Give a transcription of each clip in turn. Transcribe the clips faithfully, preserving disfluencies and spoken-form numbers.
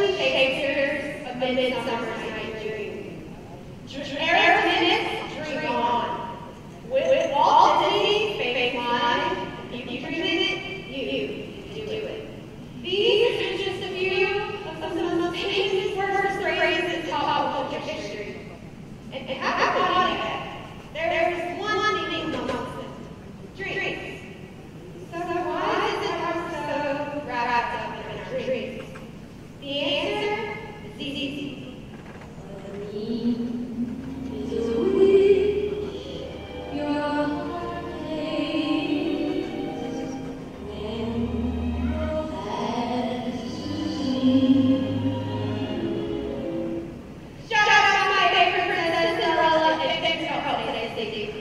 Shakespeare's A Midsummer Night's Dream. Aerosmith's Dream On. With Walt Disney's Fake Line, you dream it, you do it. These are just a few of some of the most famous words and phrases in pop culture history. And, and how about it? There's one thing amongst them. Dreams. So why is it we're so wrapped up in our dreams? The answer is easy. What I need is a wish. Your heart aches when you're fast asleep. Shout out to my favorite princess, Cinderella, and thanks for helping today's safety.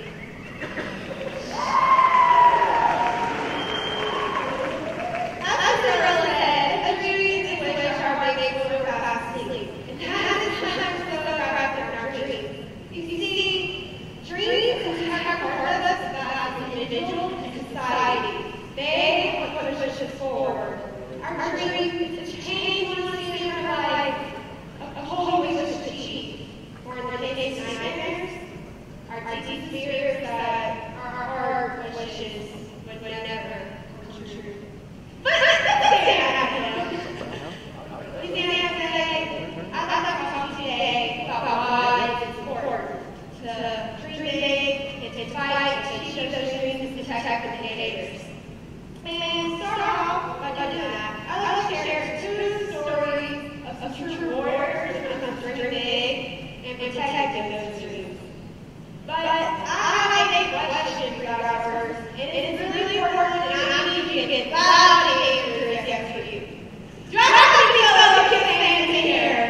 As Cinderella said, a dream is which our babies will fast asleep. And that is why we're so wrapped up in our dreams. You see, dreams impact part of us as an individual and society. They push us forward. Our dreams is to change one thing in our life, a whole we wish to achieve. Or in the case of nightmares, our deep fears that our hard wishes would never come true. But that's okay, I know. You see, I say, I'd like to talk to you today about why it's important to dream big, and to fight, to achieve those dreams, to protect the haters. And start off by doing that, I'd like to share two stories of, of true warriors when it comes to dreaming big and protecting those dreams. But I have a question for you guys first, and it is really important, and I need you to get loud and enthusiastic for you. Do I have to feel like a fan in here?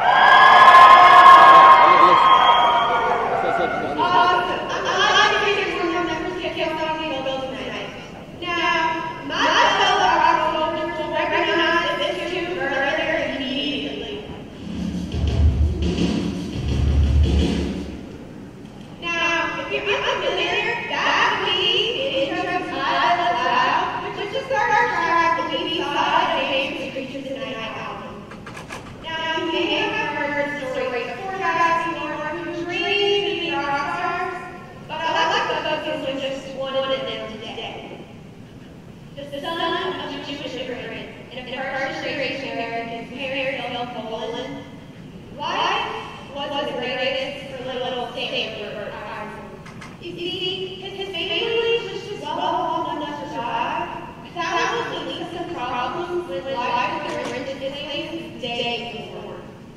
Awesome. I'd like to hear from your members to get on the building tonight. Now, my fellow rock soldiers will recognize this tune earlier immediately. Now, if you're unfamiliar, that we is intro to I Love Loud, which is the first track of the B B side of Dave's Creatures in the Night album. Now, you may have heard the story of four guys who were dreaming of being rock stars, but I'd like to focus on just one of them today. The son of a Jewish immigrant and a first-generation American, Harry Poland. Life was the greatest for little Stanford. You see, his family was just well off enough to survive without the least of problems with life with their rented slaves days before.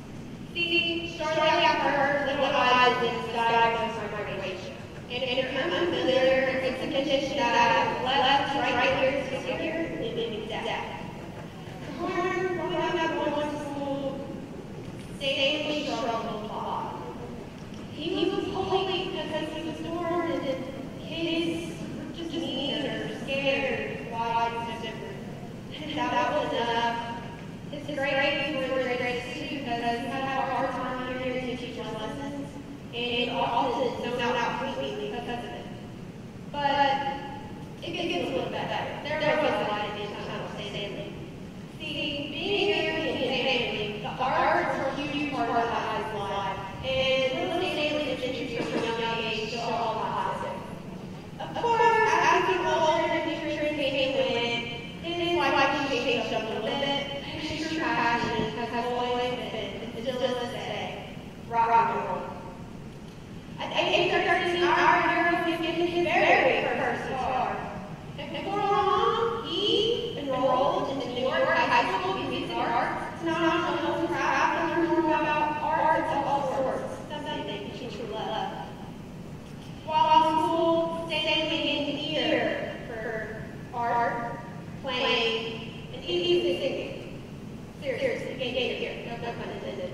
See, shortly after little eyes was diagnosed with migration. And if you're unfamiliar, it's a condition that left right ears disfigured and leaving death. Growing up going to school, Stanley struggled a lot. He was holy because he was born, and kids were just mean or scared, wise and different. That was enough. His grades were the greatest too because he had a hard time hearing the teacher's lessons, and often zoned out completely because of it. But it gets a little bit better. There, there was a lot of internal Stanley. See, being American family, the arts are a huge part of his life, and little Stanley is introduced from a young age to all the positive. Of course, as he grew older and nutrition came in, his life changed up a little bit. His true passion has always been, and still is today, rock and roll. At age thirteen, our hero was given his very first guitar. And for long, he enrolled in the New York High School of Music and Arts to not only craft and learn more about arts of all sorts, something he truly loved. While in school, Stanley gained an ear for art, playing, and even singing. Seriously, he gained an ear, no pun intended.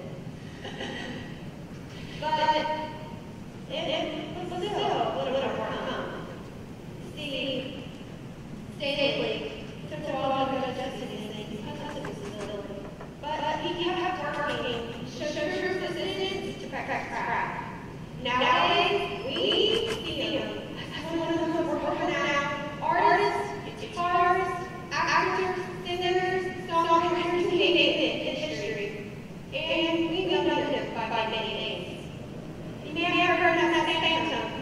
But it, it was still a little, little more to come. See, Stanley took a while to adjust to these things because of his disability. But he kept working, showed true persistence to crack, crack, crack. Nowadays, we see him as one of the most world-renowned artists, guitarists, actors, singers, songwriters, you name it in history.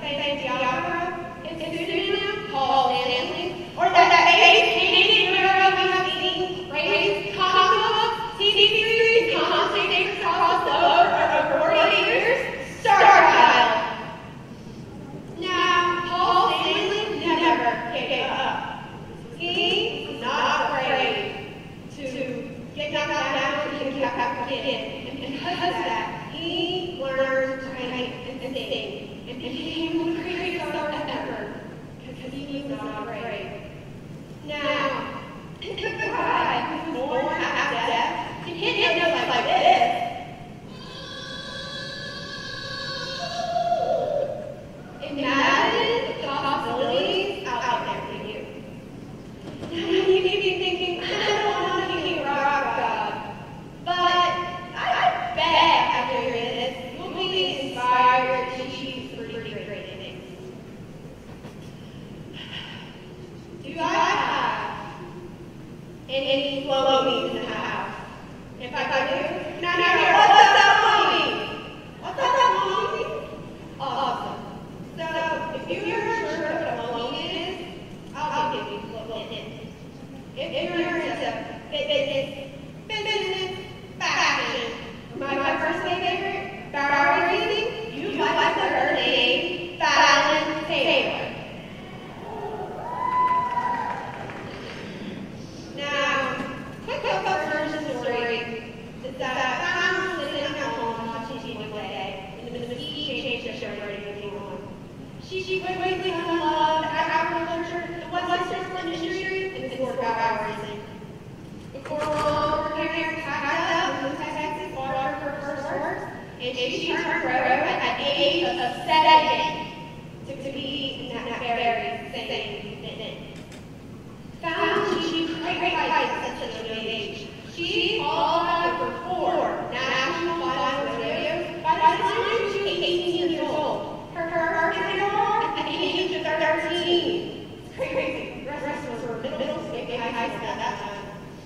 Santiago, his pseudonym, Paul Stanley, or that, that face-painted mural we have seen, raised comic books, T V series, commentators across the globe for over forty years, Star Child. Now, Paul Stanley never gave up. He was not afraid to get knocked down and get back again. And because of that, he learned to write and sing and became the greatest artist ever because he was not afraid. Now, the guy who was born half deaf can hit notes like this. Imagine the possibilities out there for you. Now, you may be thinking, I don't want to be a rock god, but I bet after hearing this, you'll be inspired to achieve some pretty great things. Do I have any floaties in the house? If I do, now here, what's up, floaties? What's up, floaties? Awesome. So, if you're sure what a floaty is, I'll give you a little hint. If you're into fitness, business, fashion, my, my personal favorite, barrel racing, you might have heard the name Fallon Taylor. Now, quick version of the story is that Fallon was sitting at home watching T V one day, and the ski changed her show came on. She, she quickly fell in love with agriculture, the Western industry, and sport barrel racing. Before long, her parents packed up and moved to Texas, bought her her first horse, and she turned pro at the age of seven to, to be in that, that very same thing. Found she great fights at such a young age. She qualified for four national final rodeos by the time she was eighteen years old. Her first medal at the age of thirteen. It's crazy. The rest was her middle, middle school, high school at that time.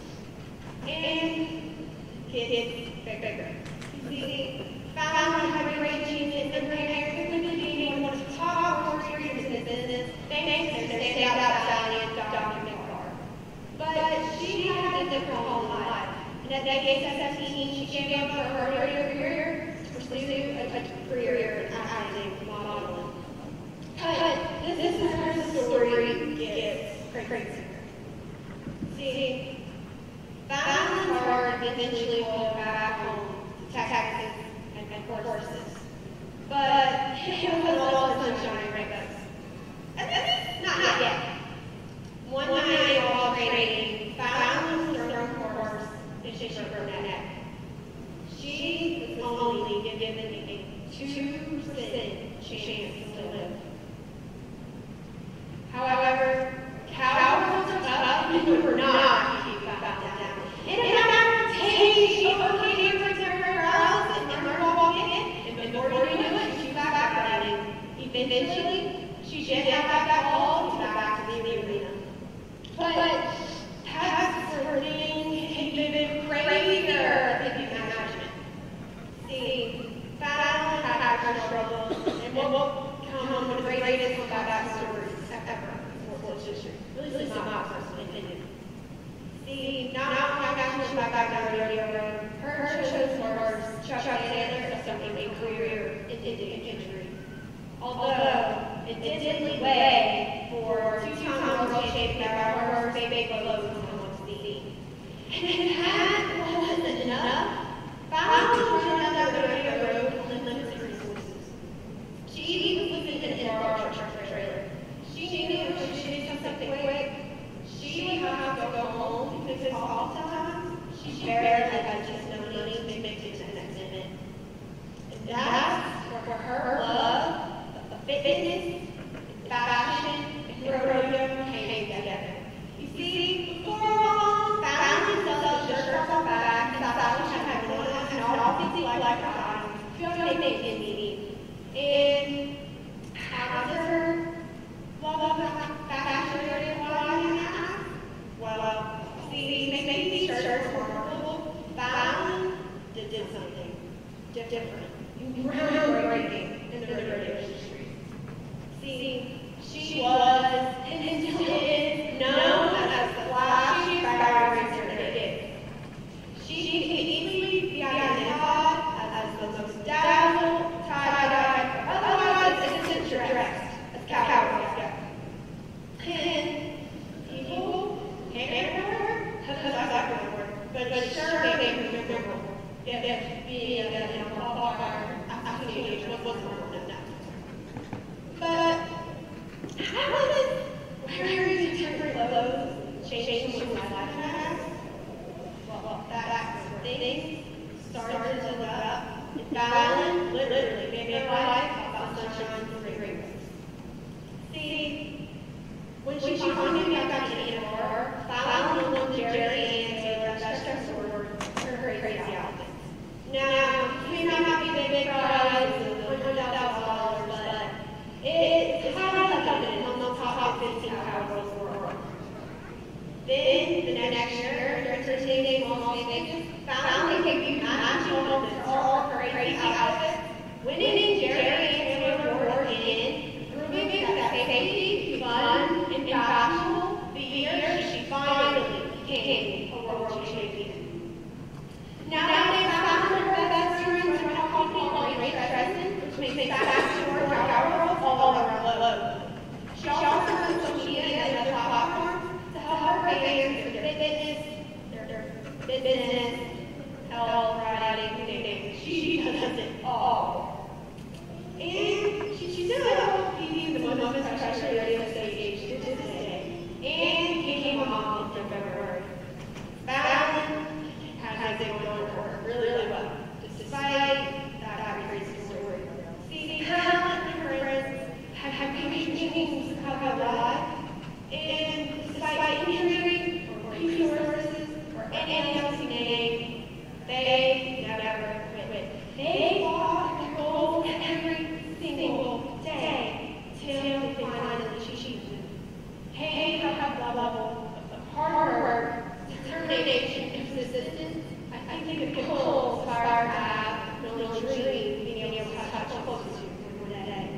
And kids, big, bigger. You see, Fallon had great genius, and her parents quickly became one of the top horse racers in the business, thanks to their standout stallion, Doctor McCarr. But she had a different home life. And at the age of seventeen, she gave up her earlier career to pursue a, a career in acting and modeling. But this, this is where the story gets crazy. See, Fallon's heart eventually rolled back home to Texas and, and horses. But it wasn't all sunshine and rainbows. At least not, not yet. One night while training, Fallon was thrown from her horse and she broke her neck. She was only given a two percent chance to live. However, cows were tough and were not to keep Fallon down. In a matter of days, she overcame her paralysis and learned to walk again, and before you knew it, she was back running. Eventually, she did have that ball to get back to the arena. But that's where things can even crazier if you can imagine it. See, Fallon had her struggles, and what will come one of the greatest comeback stories ever in sports history. At least it's not my personal opinion. See, now my gosh, she back back down the rodeo road. Her chosen horse, Chuck Taylor, suffered a career ending injury. Although it did lead way for two-time world champion barrel horse Baby Lowe's on Stevie. And if that wasn't enough, Fallon was running down the rodeo road with limited resources. She was living in a large truck trailer. She knew if she did something quick, she would have to go home because oftentimes she barely had just enough money to make it to the next minute. And that's where her love of fitness, fashion, and rodeo came together. You see, before long, Fallon sells the shirt off her back, and Fallon had one and all fifty lifetimes to donate in need. And after love of fashion rodeo, why do you ask? Well, see, making these shirts more comfortable, Fallon did, did something different, groundbreaking in the rodeo industry. She was and still is known as the flashy fire racer. She can easily be identified as the most dazzled, tie-dye, or otherwise innocent dressed as cowboys go. And people can't remember her, because I remember her, but but sure they remember her. If being a bar affiliation wasn't normal enough. But how does wearing different clothes change someone's life has? Well, that's where things started to look up. And Fallon literally made their life about sunshine and rainbows. See, when she finally got back to Ann Arbor, Fallon wanted Jerry and Taylor dressed for her crazy outfits. Now, you may not be the big prize of one hundred thousand dollars, but it's highly coveted on the top fifteen cowboys in the world. Then, the next year, entertaining Las Vegas found they could match on for all her crazy outfits, winning Jerry and Taylor award again, proving that safety, fun, and fashionable the year she finally became a world champion. Now, they found her best friends from a company called Triche, which makes fast tour cowgirls all around the globe. She also runs social media and other platforms to help her fans with their fitness, their business, health, riding, dating. She does it all. And she still sees the moments of pressure ready to stage to this day, and became a mom in February. Fallon has it going for her really, really well, despite that crazy story. See, Fallon and her friends have had dreams about her life, and despite injury or resources or anything else you name, they never quit. They fought their goals every single day till they finally achieved it. Hey, that level of hard work, determination, and persistence, I think it pulls fire to have no dream being able to touch close to one day.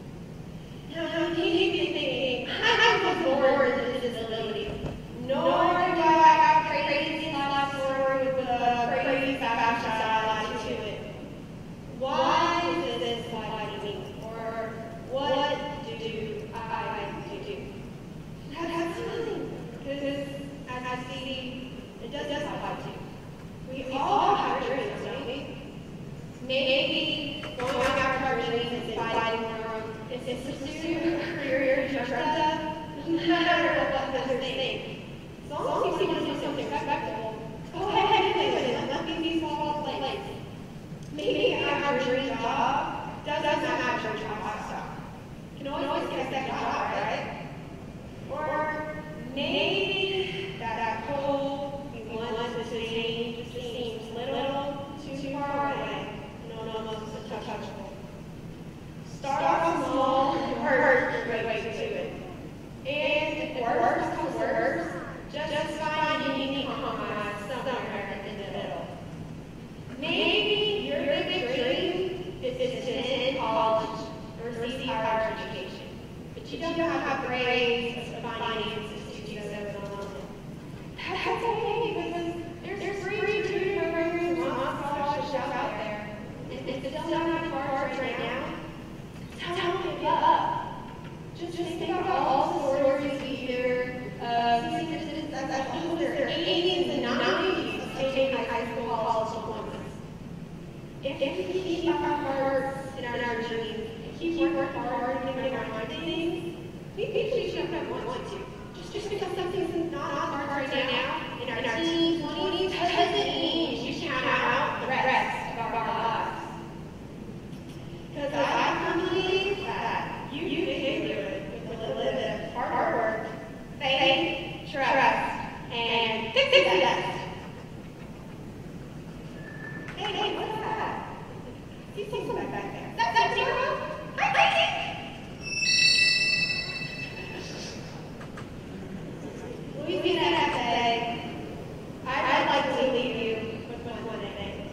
Now, you may be thinking, I was born with this disability, nor do I have a crazy life story with a crazy fashion style added to it. Why is this apply to me? Or what do I do? That's nothing, because as I see, it does apply to you. We all have dreams, don't we? Maybe going after our dreams and fighting for them is to pursue a career you're dreamt of, no matter what others think. As long as you want to do something respectable, go ahead and do it and let these fall into place. Maybe our dream job doesn't match your job lifestyle. You can always get a second job, right? Or maybe that, that goal you want to attain just seems little too far away and almost untouchable. Start small and work your way to it. And if worse comes worse, just find a unique compromise somewhere in the middle. Maybe your big dream is to attend college or receive higher education, but you don't have grades or finances to do so alone. That's okay, because there's free tutoring programs and scholarships out there. And if it's still not hard right now, don't give up. Just, just think about all the stories we hear of senior citizens that in their eighties and nineties taking high school college diplomas. If we keep our hearts and our dreams and keep working hard and putting our mind to things, we think we don't want to. Just, just because something's not hard right now in our teens, twenties, doesn't mean you should count out the rest of our lives. Because I firmly believe that you can do it with a little bit of hard work, faith, trust, and success. Hey, hey, what's that? See something back there. That's that zero? I like it. Louisiana today, I'd like to leave you with one thing.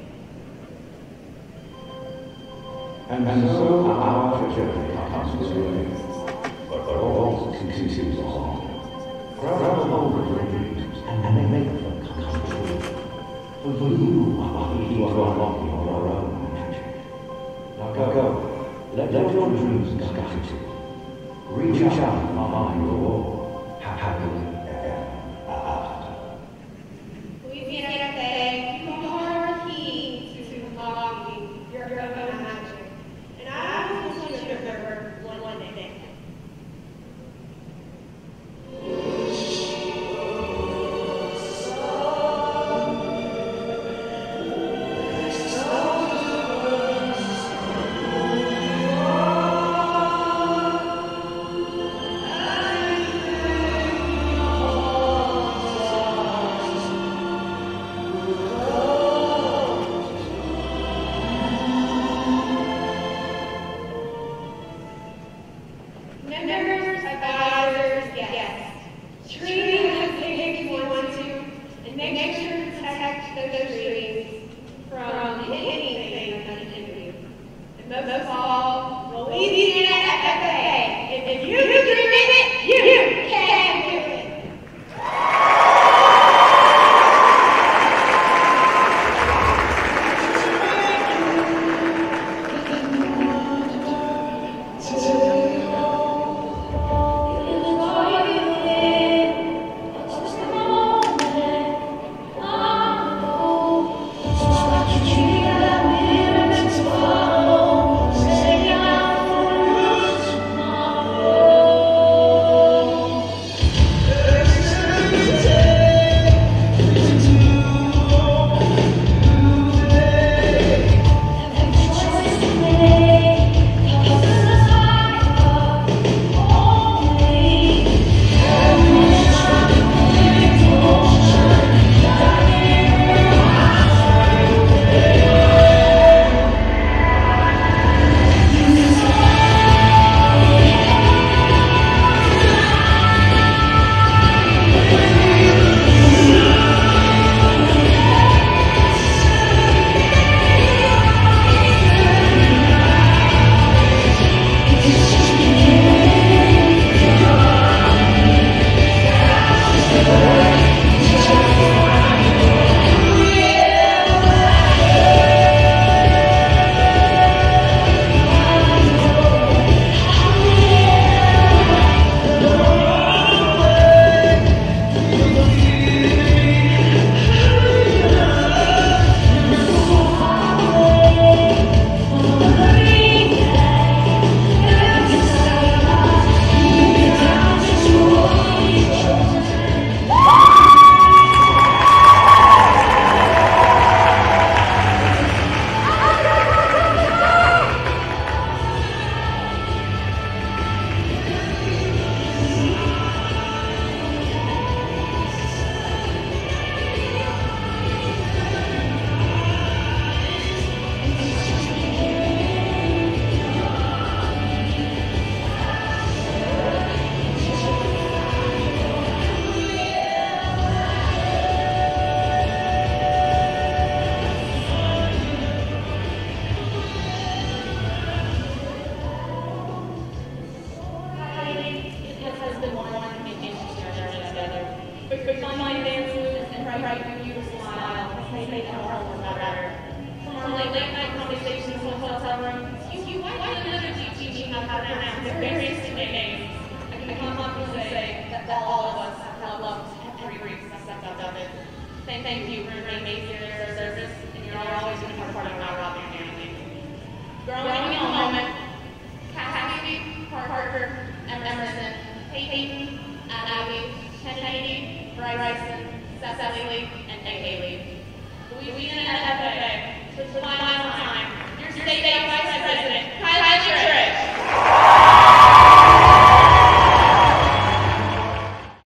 And so our journey comes to an end. but also continues on. Grab a hold of your dreams and make them come true. For you are you are unlocking your own magic. Now go, go. Let, let your dreams guide you. Reach out and find your goal. Happily ever after. We can't say you are key to unlocking your own magic. And I want you to remember one thing. Members, advisors, guests, treat as big as you want to, and make sure to protect those trees from anything that can injure you. And most of all, believe in it at the faith. If you can dream it, you can do it. Thank you for your amazing service, and you're always going to be part of our Robbie family. Growing in a moment, Kylee, Parker, Emerson, Peyton, Abby, Kennedy, Bryson, Cecily, and Kylee. We, we in F F A, for the final time, your state advisor